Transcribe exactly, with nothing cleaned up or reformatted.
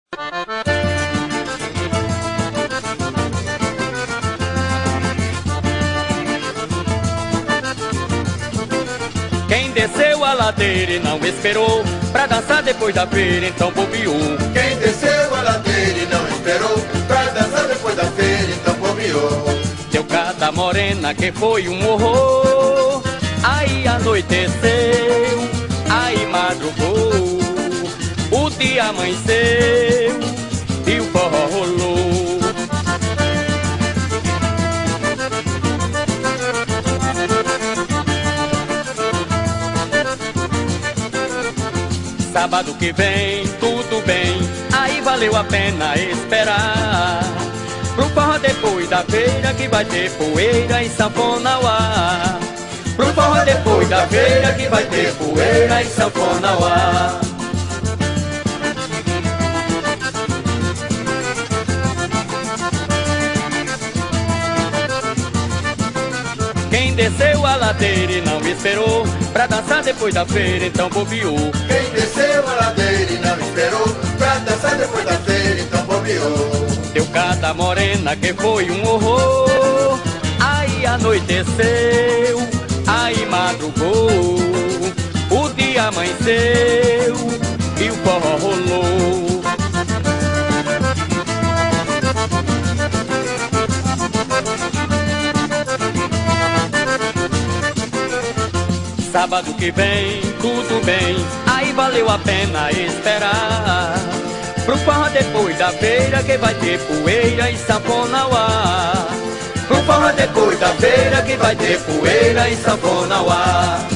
Quem desceu a ladeira e não esperou pra dançar depois da feira, então bobeou. Quem desceu a ladeira e não esperou pra dançar depois da feira, então bobeou. Deu cada morena que foi um horror. Aí anoiteceu, aí madrugou, o dia amanheceu e o forró rolou. Sábado que vem, tudo bem, aí valeu a pena esperar pro forró depois da feira, que vai ter poeira e sanfona ao ar. Pro forró depois da feira, que vai ter poeira e sanfona ao ar. Quem desceu a ladeira e não esperou pra dançar depois da feira, então bobeou. Quem desceu a ladeira e não esperou pra dançar depois da feira, então bobeou. Deu cada morena que foi um horror. Aí anoiteceu, aí madrugou, o dia amanheceu e o forró rolou. Sábado que vem, tudo bem, aí valeu a pena esperar pro forró depois da feira, que vai ter poeira e sanfona ao ar. Pro forró depois da feira, que vai ter poeira e sanfona ao ar.